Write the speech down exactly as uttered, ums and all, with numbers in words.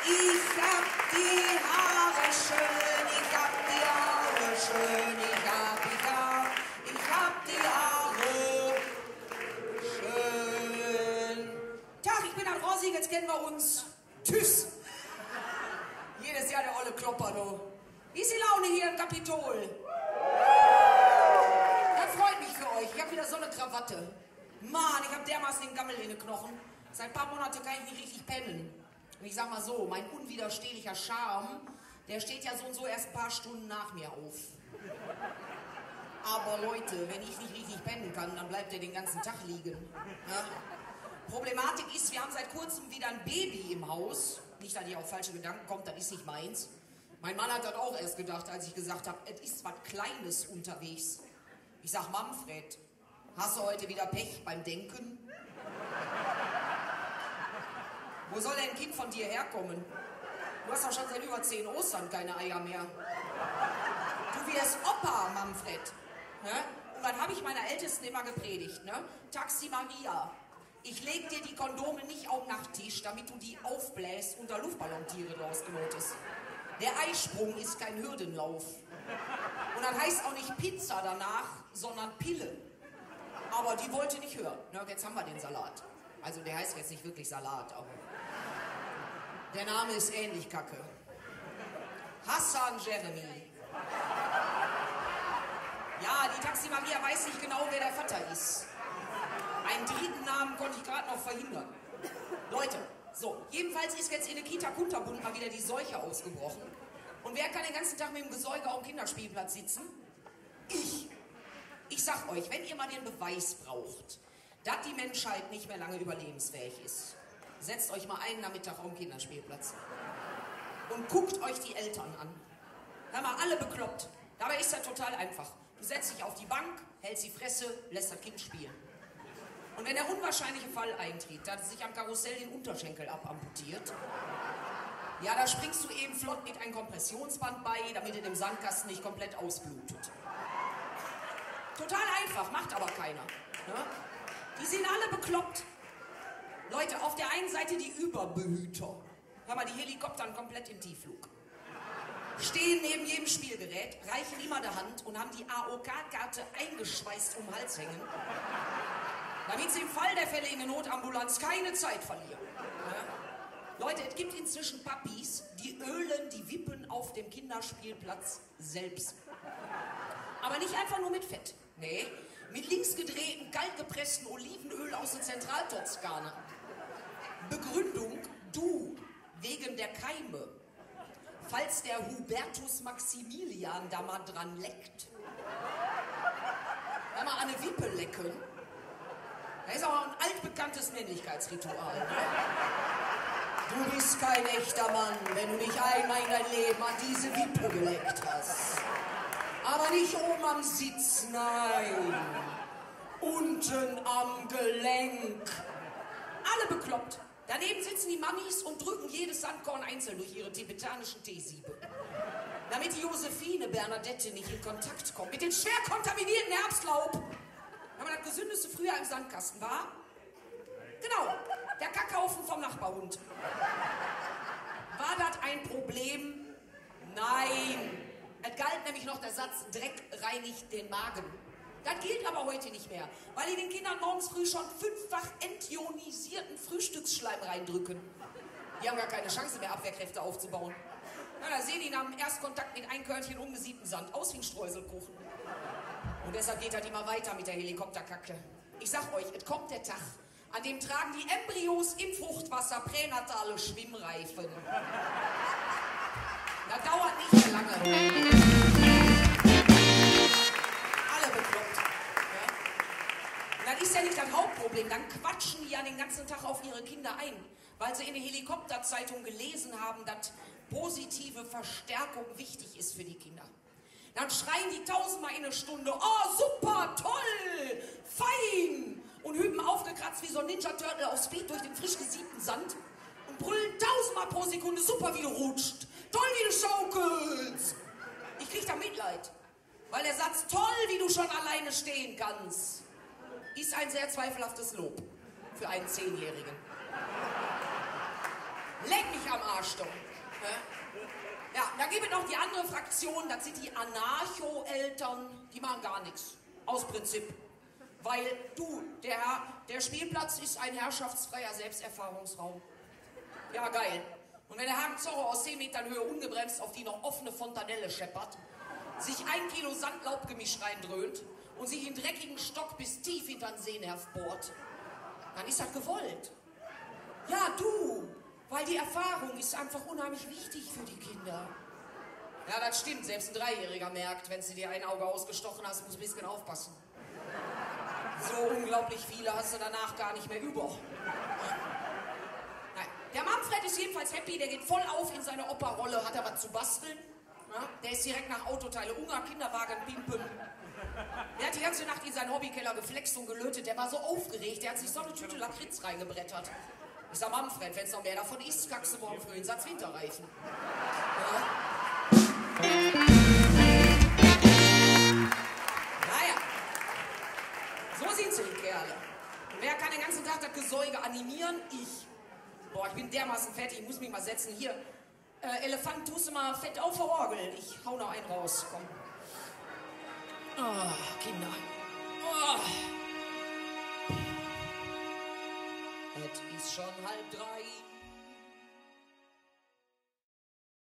Ich hab die Haare schön, ich hab die Haare schön, ich hab, ich hab, ich hab die Haare schön. Tag, ich bin ein Rossi, jetzt kennen wir uns. Tschüss. Jedes Jahr der olle Klopper, du. Wie ist die Laune hier im Kapitol? Das freut mich für euch. Ich hab wieder so eine Krawatte. Mann, ich hab dermaßen den Gammel in den Knochen. Seit ein paar Monaten kann ich nicht richtig pennen. Und ich sag mal so, mein unwiderstehlicher Charme, der steht ja so und so erst ein paar Stunden nach mir auf. Aber Leute, wenn ich nicht richtig pennen kann, dann bleibt er den ganzen Tag liegen. Ja? Problematik ist, wir haben seit kurzem wieder ein Baby im Haus. Nicht, dass ihr auf falsche Gedanken kommt, das ist nicht meins. Mein Mann hat das auch erst gedacht, als ich gesagt habe, es ist was Kleines unterwegs. Ich sag, Manfred, hast du heute wieder Pech beim Denken? Wo soll denn ein Kind von dir herkommen? Du hast doch schon seit über zehn Ostern keine Eier mehr. Du wirst Opa, Manfred. Ne? Und dann habe ich meiner Ältesten immer gepredigt. Ne? Taxi Maria, ich leg dir die Kondome nicht auf den Nachttisch, damit du die aufbläst und da Luftballontiere draus genotest. Der Eisprung ist kein Hürdenlauf. Und dann heißt auch nicht Pizza danach, sondern Pille. Aber die wollte nicht hören. Na, jetzt haben wir den Salat. Also der heißt jetzt nicht wirklich Salat, aber der Name ist ähnlich kacke. Hassan Jeremy. Ja, die Taxi Maria weiß nicht genau, wer der Vater ist. Einen dritten Namen konnte ich gerade noch verhindern. Leute, so, jedenfalls ist jetzt in der Kita Kunterbund mal wieder die Seuche ausgebrochen. Und wer kann den ganzen Tag mit dem Gesäuge auf dem Kinderspielplatz sitzen? Ich. Ich sag euch, wenn ihr mal den Beweis braucht, dass die Menschheit nicht mehr lange überlebensfähig ist, setzt euch mal einen Nachmittag auf dem Kinderspielplatz und guckt euch die Eltern an. Hör mal, alle bekloppt. Dabei ist das total einfach. Du setzt dich auf die Bank, hältst die Fresse, lässt das Kind spielen. Und wenn der unwahrscheinliche Fall eintritt, dass es sich am Karussell den Unterschenkel abamputiert, ja, da springst du eben flott mit einem Kompressionsband bei, damit er dem Sandkasten nicht komplett ausblutet. Total einfach, macht aber keiner. Ne? Die sind alle bekloppt. Leute, auf der einen Seite die Überbehüter. Hör mal, die Helikoptern komplett im Tiefflug. Stehen neben jedem Spielgerät, reichen immer der Hand und haben die A O K-Karte eingeschweißt um den Hals hängen, damit sie im Fall der Fälle in der Notambulanz keine Zeit verlieren. Ja? Leute, es gibt inzwischen Papis, die ölen die Wippen auf dem Kinderspielplatz selbst. Aber nicht einfach nur mit Fett. Nee, mit links gedrehten, kaltgepressten Olivenöl aus der Zentraltoskana. Begründung, du, wegen der Keime. Falls der Hubertus Maximilian da mal dran leckt. Wenn wir an eine Wippe lecken, das ist auch ein altbekanntes Männlichkeitsritual. Ne? Du bist kein echter Mann, wenn du nicht einmal in dein Leben an diese Wippe geleckt hast. Aber nicht oben am Sitz, nein. Unten am Gelenk. Alle bekloppt. Daneben sitzen die Mamis und drücken jedes Sandkorn einzeln durch ihre tibetanischen Teesiebe. Damit die Josephine Bernadette nicht in Kontakt kommt mit dem schwer kontaminierten Herbstlaub. Wenn man das gesündeste früher im Sandkasten war? Genau, der Kackhaufen vom Nachbarhund. War das ein Problem? Nein. Es galt nämlich noch der Satz, Dreck reinigt den Magen. Das gilt aber heute nicht mehr, weil die den Kindern morgens früh schon fünffach entionisierten Frühstücksschleim reindrücken. Die haben gar keine Chance mehr, Abwehrkräfte aufzubauen. Na, da sehen die nach dem Erstkontakt mit ein Körnchen ungesiebten Sand aus wie ein Streuselkuchen. Und deshalb geht das immer weiter mit der Helikopterkacke. Ich sag euch, es kommt der Tag, an dem tragen die Embryos im Fruchtwasser pränatale Schwimmreifen. Das dauert nicht mehr lange. Alle bekloppt. Ja? Und das ist ja nicht das Hauptproblem. Dann quatschen die ja den ganzen Tag auf ihre Kinder ein, weil sie in der Helikopterzeitung gelesen haben, dass positive Verstärkung wichtig ist für die Kinder. Dann schreien die tausendmal in einer Stunde, oh super, toll, fein, und hüben aufgekratzt wie so ein Ninja-Turtle auf Speed durch den frisch gesiebten Sand und brüllen tausendmal pro Sekunde, super wie du rutscht, toll wie du schaukelst. Ich krieg da Mitleid, weil der Satz, toll wie du schon alleine stehen kannst, ist ein sehr zweifelhaftes Lob für einen Zehnjährigen. Leck mich am Arsch, doch. Ja, da gibt es noch die andere Fraktion, das sind die Anarcho-Eltern, die machen gar nichts. Aus Prinzip. Weil du, der, der Spielplatz ist ein herrschaftsfreier Selbsterfahrungsraum. Ja, geil. Und wenn der Hagen Zorro aus zehn Metern Höhe ungebremst auf die noch offene Fontanelle scheppert, sich ein Kilo Sandlaubgemisch reindröhnt und sich in dreckigen Stock bis tief hinter den Sehnerv bohrt, dann ist das gewollt. Ja, du, weil die Erfahrung ist einfach unheimlich wichtig für die Kinder. Ja, das stimmt. Selbst ein Dreijähriger merkt, wenn du dir ein Auge ausgestochen hast, musst du ein bisschen aufpassen. So unglaublich viele hast du danach gar nicht mehr über. Nein. Der Manfred ist jedenfalls happy, der geht voll auf in seine Opa-Rolle, hat er was zu basteln. Ja, der ist direkt nach Autoteile Unger, Kinderwagen, Pimpen. Der hat die ganze Nacht in seinen Hobbykeller geflext und gelötet. Der war so aufgeregt, der hat sich so eine Tüte Lakritz reingebrettert. Ich sag, Manfred, wenn es noch mehr davon ist, kackst du morgen früh in Satz Winterreifen. Ja. Naja, so sind sie, die Kerle. Und wer kann den ganzen Tag das Gesäuge animieren? Ich. Boah, ich bin dermaßen fertig, ich muss mich mal setzen. Hier, äh, Elefant, tust du mal fett auf der Orgel. Ich hau noch einen raus, komm. Oh, Kinder. Oh. Es ist schon halb drei.